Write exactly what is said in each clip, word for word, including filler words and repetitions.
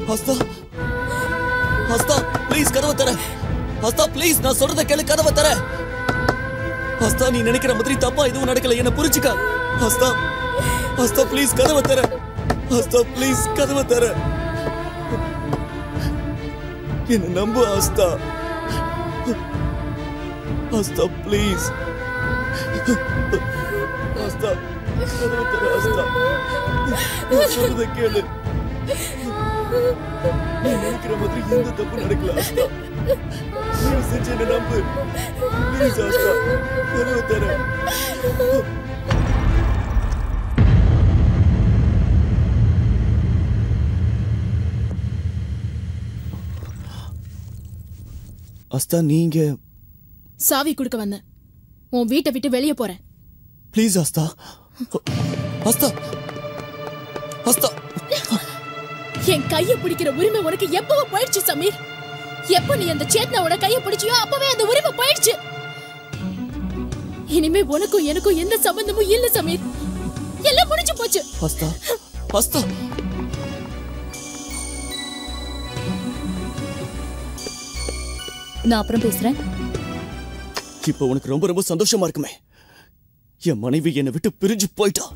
ஹஸ்தா ஹஸ்தா please கதவை தர. ஹஸ்தா please நான் சொல்றத கேளு, கதவை தர. ஹஸ்தா நீ நினைக்கிற மாதிரி தப்பா எதுவும் நடக்கல, என்ன புரிஞ்சுக்க. ஹஸ்தா ஹஸ்தா ப்ளீஸ் கதவை தர. ஹஸ்தா ப்ளீஸ் கதவை தர. என்ன நம்பு ஹஸ்தா. ஹஸ்தா ப்ளீஸ். ஹஸ்தா கதவை தர. ஹஸ்தா சொல்றத கேளு. நீ நினைக்கிற மாதிரி எந்த தப்பு நடக்கல ஹஸ்தா. ப்ளீஸ் என்ன நம்பு. ப்ளீஸ் ஹஸ்தா கதவை தர. ஹஸ்தா நீங்க சாவி கொடுக்க வந்த. உன் வீட்டை விட்டு வெளியே போறேன். ப்ளீஸ் ஹஸ்தா. ஹஸ்தா ஹஸ்தா என் கையை பிடிக்கிற உரிமை உனக்கு எப்பவோ போயிடுச்சு சமீர். எப்ப நீ அந்த சேத்னாவோட கையை பிடிச்சியோ அப்பவே அந்த உரிமை போயிடுச்சு. இனிமே உனக்கும் எனக்கும் எந்த சம்பந்தமும் இல்ல சமீர். எல்லாம் முடிஞ்சு போச்சு. ஹஸ்தா ஹஸ்தா நான் அப்புறம் பேசுறேன். இப்ப உனக்கு ரொம்ப ரொம்ப சந்தோஷமா இருக்குமே. என் மனைவி என்னை விட்டு பிரிஞ்சு போயிட்டா.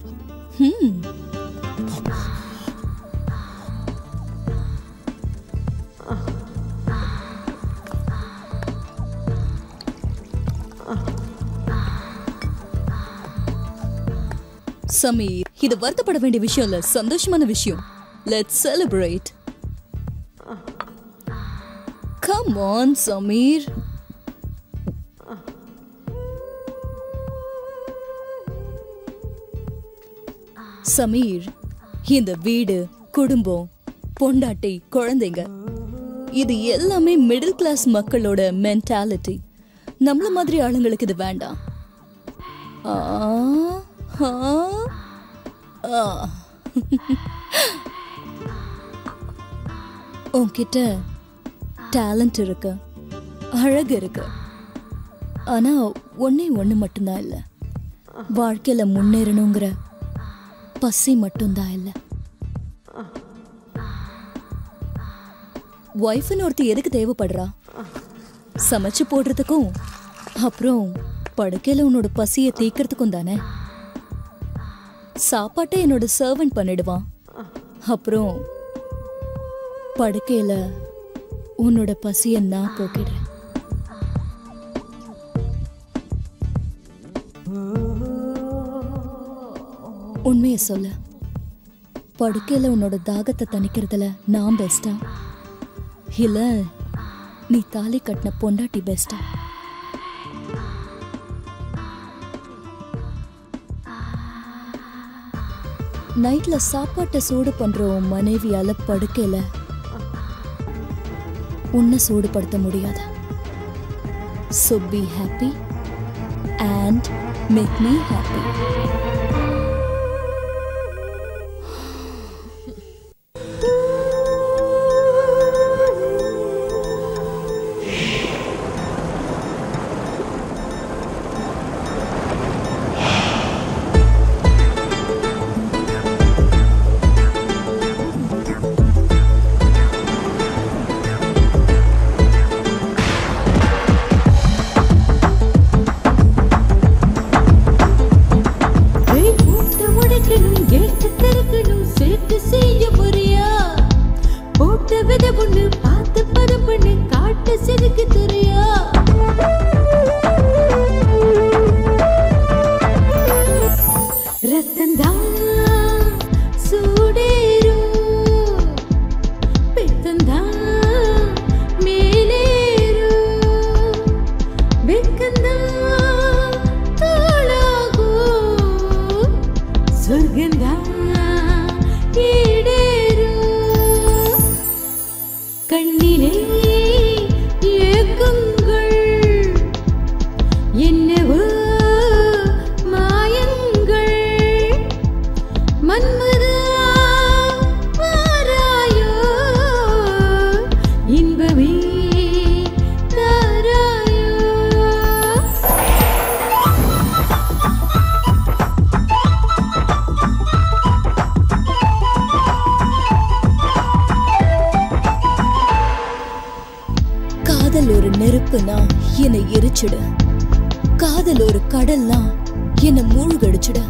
சமீர், இது வருத்தப்பட வேண்டிய விஷயம் இல்ல, சந்தோஷமான விஷயம். Let's celebrate. Come on, Samir. Sameer, இந்த வீடு, குடும்பம், பொண்டாட்டி, குழந்தைங்க, இது எல்லாமே மிடில் கிளாஸ் மக்களோட மென்டாலிட்டி. நம்மள மாதிரி ஆளுங்களுக்கு இது வேண்டாம். ஆ ஆ ஆ உன்கிட்ட டேலண்ட் இருக்கு, அழகு இருக்கு. ஆனா ஒன்னே ஒண்ணு மட்டும்தான் இல்ல, வாழ்க்கையில முன்னேறணுங்கிற பசி மட்டும்தான் இல்ல. ஒய்ஃப்னு ஒருத்தி எதுக்கு தேவைப்படுறா? சமைச்சு போடுறதுக்கும் அப்புறம் படுக்கையில உன்னோட பசியை தீக்கிறதுக்கும் தானே. சாப்பாட்டை என்னோட சர்வன்ட் பண்ணிடுவான், அப்புறம் படுக்கையில உன்னோட பசியை நான் போக்கிடுறேன். உண்மையை சொல்ல, படுக்கையில உன்னோட தாகத்தை தணிக்கிறதுல நான் பெஸ்டா இல்ல நீ தாலி கட்டின பொண்டாட்டி பெஸ்டா? நைட்ல சாப்பாட்டை சூடு பண்ற உன் மனைவியால படுக்கையில உன்னை சூடுபடுத்த முடியாது. So be happy and make me happy. நட்புனா என்னை எரிச்சிடு, காதல் ஒரு கடல்னா என்னை மூழ்கடிச்சிடு.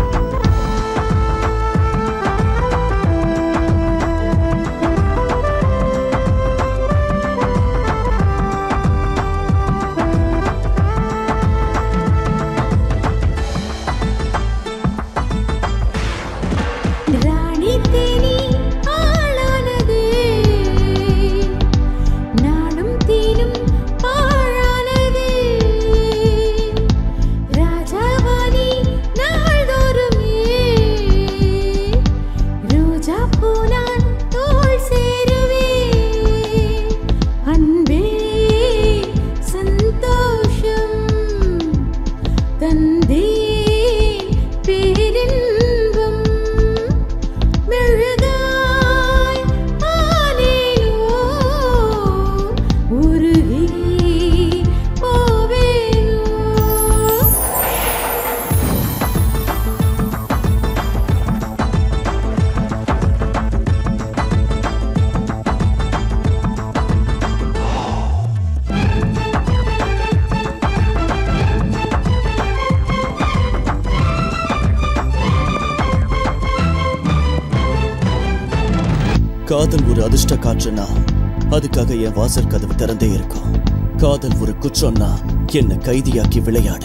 காதல் ஒரு அதிர்ஷ்ட காற்றுனா அதுக்காக என் வாசல் கதவு திறந்தே இருக்கும். காதல் ஒரு குற்றம்னா என்ன கைதியாக்கி விளையாடு.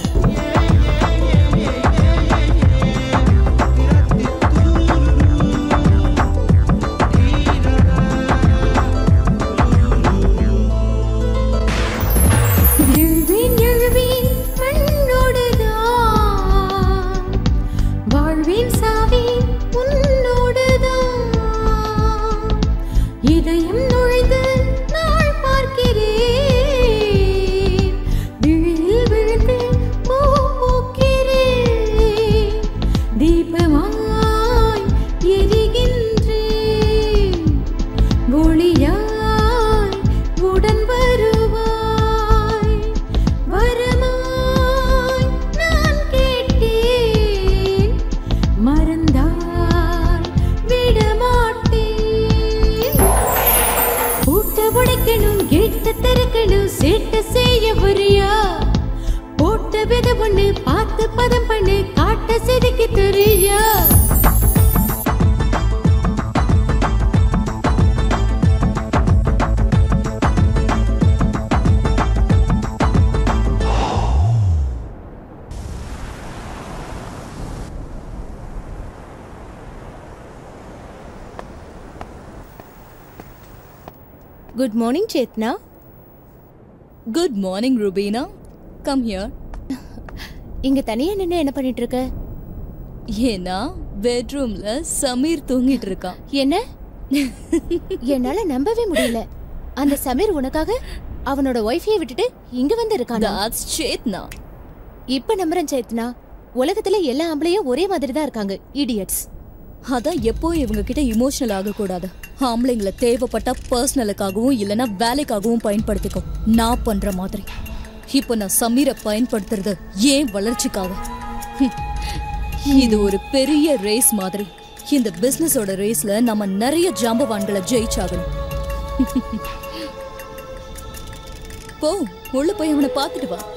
Good morning, Chetna. Good morning, Rubina. Come here. இங்க தனியா நின்னு என்ன பண்ணிட்டு இருக்க? ஏனா பெட்ரூம்ல சமீர் தூங்கிட்டு இருக்கான். என்ன? என்னால நம்பவே முடியல. அந்த சமீர் உனக்காக அவனோட வைஃபையை விட்டுட்டு இங்க வந்து இருக்கானா? That's Chetna. இப்ப நம்புறேன் சேத்னா. உலகத்துல எல்லா ஆம்பளையும் ஒரே மாதிரி தான் இருக்காங்க. இடியட்ஸ். அதான் எப்போ இவங்க கிட்ட இமோஷனல் ஆகக்கூடாது. ஆம்பளைங்களை தேவைப்பட்டா பர்சனலுக்காகவும் இல்லைன்னா வேலைக்காகவும் பயன்படுத்திக்கும். நான் பண்ற மாதிரி. இப்போ நான் சமீரை பயன்படுத்துறது ஏன் வளர்ச்சிக்காக. இது ஒரு பெரிய ரேஸ் மாதிரி. இந்த பிசினஸோட ரேஸ்ல நம்ம நிறைய ஜாம்பவான்களை ஜெயிச்சாகணும். போ, உள்ள போய் அவனை பார்த்துட்டு வா.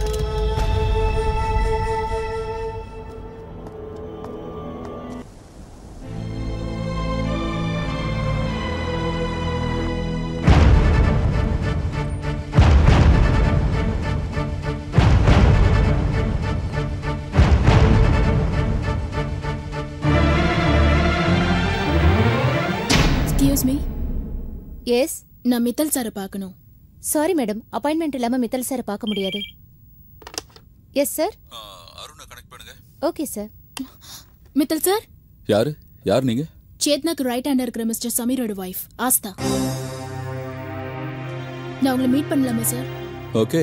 Excuse me. Yes. நான் மித்தல் சாரை பார்க்கணும். சாரி மேடம், அப்பாயின்மெண்ட் இல்லாம மித்தல் சாரை பார்க்க முடியாது. Yes sir. அருணை கனெக்ட் பண்ணுங்க. Okay sir. மித்தல் சார். யாரு? யார் நீங்க? சேத்னாக்கு ரைட் ஹேண்டா இருக்கிற மிஸ்டர் சமீரோட வைஃப் ஆஸ்தா. நான் உங்களை மீட் பண்ணலாமா sir? Okay.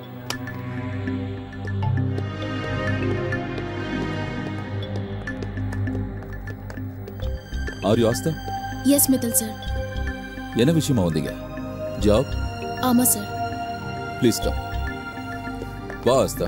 Are you Aastha? Yes Mittal sir. என்ன விஷயமா வந்தீங்க? ஜாப்? ஆமா சார். Please come. வா ஆஸ்தா.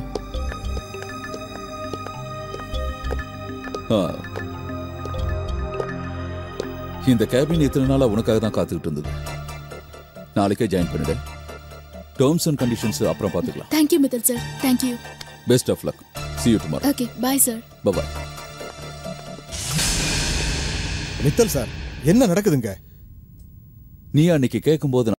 இந்த கேபின் இத்தனை நாளா உனக்காக தான் காத்துக்கிட்டு இருந்தது. நாளைக்கே ஜாயின் பண்ணிடு. டேர்ம்ஸ் அண்ட் கண்டிஷன்ஸ் அப்புறம் பார்த்துக்கலாம். Thank you Mittal sir, thank you. Best of luck. see you tomorrow. Okay bye sir. bye bye. Mittal sir, என்ன நடக்குதுங்க? நீ அன்னைக்கு கேட்கும்போது